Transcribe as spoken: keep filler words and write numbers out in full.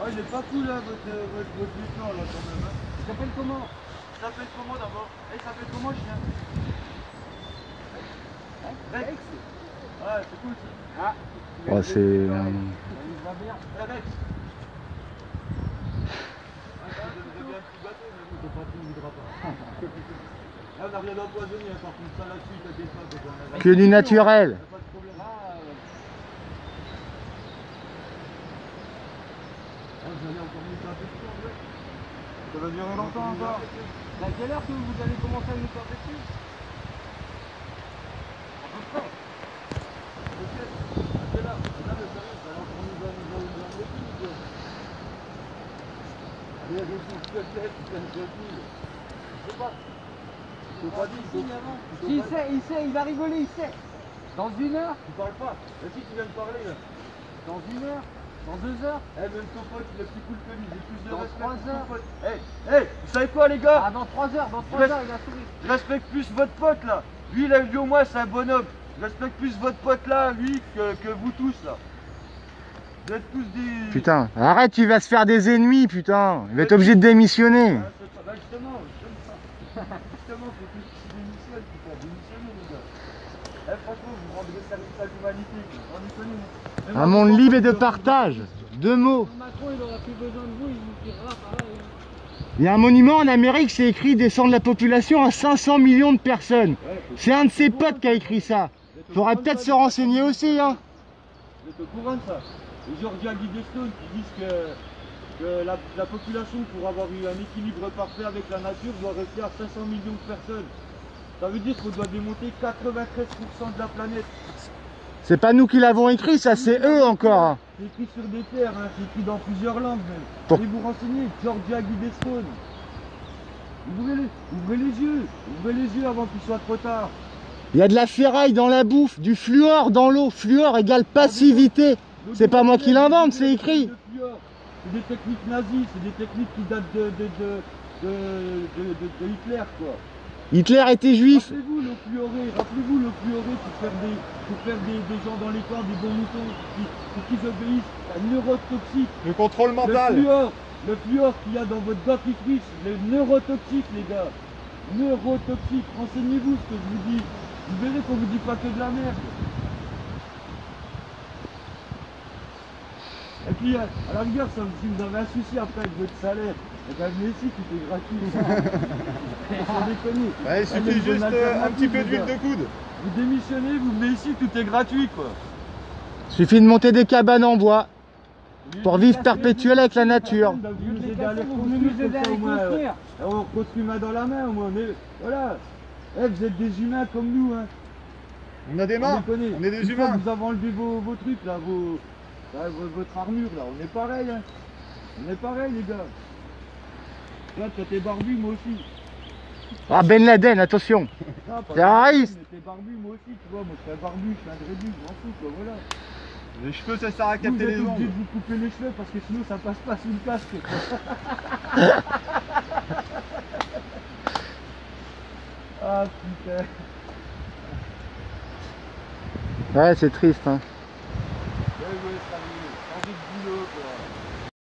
Ouais, il est pas cool, hein, votre, votre, votre lieutenant, là, quand même. Hein. Il s'appelle comment? Il s'appelle comment, d'abord? Eh, il s'appelle comment, chien? Rex. Ouais, c'est cool, ça. Ah. Oh, c'est... Euh... Il va bien. Eh, Rex. Ah, ça donnerait bien un petit bateau, mais bon, c'est pas tout, il voudra pas. Là, on n'a rien empoisonné, hein, par contre, ça là-dessus, t'inquiète pas. Que du naturel. Pas de problème. Ah, ouais. Ah, vous allez encore nous faire dessus, en vrai. Ça va durer longtemps encore. À quelle heure que vous allez commencer à nous faire dessus? À peu près. Ok. À quelle heure? Là, le sérieux, ça va encore nous faire dessus, quoi. Allez, je suis tout à tête, tu fais une calcul. Je sais pas. Je sais pas dit, il avant. Il sait, il sait, il va rigoler, il sait. Dans une heure? Tu parles pas. Mais si tu viens de parler, là. Dans une heure? Dans deux heures? Eh, hey, même ton pote, il est plus cool que lui, j'ai plus de dans respect trois heures. Pour ton pote. Eh, hey, hey, vous savez quoi, les gars? Ah, dans trois heures, dans trois heures, il a souri. Je respecte plus votre pote, là. Lui, là, lui au moins, c'est un bonhomme. Je respecte plus votre pote, là, lui, que, que vous tous, là. Vous êtes tous des... Putain, arrête, tu vas se faire des ennemis, putain. Il va être obligé de démissionner. Ah, bah, justement, justement, justement, faut que tu démissionnes, putain, démissionner, les gars. Eh, franchement, vous rendrez service à l'humanité, on y connaît. Un monde libre et de partage. Deux mots. Macron, il aura plus besoin de vous, il vous tirera par là. Il y a un monument en Amérique, c'est écrit descendre la population à cinq cents millions de personnes. C'est un de ses potes qui a écrit ça. Faudrait peut-être se renseigner aussi, hein. Vous êtes au courant de ça? Les Georgia Guidestone qui disent que, que la, la population, pour avoir eu un équilibre parfait avec la nature, doit rester à cinq cents millions de personnes. Ça veut dire qu'on doit démonter quatre-vingt-treize pour cent de la planète. C'est pas nous qui l'avons écrit, ça c'est eux encore. C'est écrit sur des terres, hein. C'est écrit dans plusieurs langues même. Pour... Allez vous renseigner, Georgia Guidestone. Ouvrez les, ouvrez les yeux, ouvrez les yeux avant qu'il soit trop tard. Il y a de la ferraille dans la bouffe, du fluor dans l'eau. Fluor égale passivité. C'est pas moi qui l'invente, c'est écrit. C'est des techniques nazies, c'est des techniques qui datent de, de, de, de, de, de, de Hitler, quoi. Hitler était juif. Rappelez-vous le fluoré, rappelez-vous le fluoré pour faire des, pour faire des, des gens dans les camps, des bons moutons, qui, pour qu'ils obéissent à neurotoxique. Le contrôle mental. Le fluor, le fluor qu'il y a dans votre dentifrice, le neurotoxique, les gars. Neurotoxique, renseignez-vous ce que je vous dis. Vous verrez qu'on vous dit pas que de la merde. Et puis, à la rigueur, si vous avez un souci après avec votre salaire, et bien venez ici, tout est gratuit. Sans déconner. Ouais, il suffit juste euh, un petit peu d'huile de coude. Vous démissionnez, vous venez ici, tout est gratuit, quoi. Suffit de monter des cabanes en bois pour vivre perpétuel avec la nature. Vous nous aider à les reconstruire. On reconstruit main dans la main, au moins. Voilà. Eh, vous êtes des humains comme nous, hein. On a des mains, on, on est des Une humains. fois que vous avez enlevé vos, vos trucs, là, vos... Là, votre armure là, on est pareil, hein. On est pareil, les gars. Là, toi t'es barbu, moi aussi. Ah, Ben Laden, attention. Terroriste. T'es barbu, moi aussi, tu vois. Moi je suis un barbu, je suis un drébu, je m'en fous, quoi, voilà. Les cheveux, ça sert à capter les ondes. Vous êtes obligé de vous couper les cheveux parce que sinon ça passe pas sous le casque. Ah putain. Ouais, c'est triste, hein.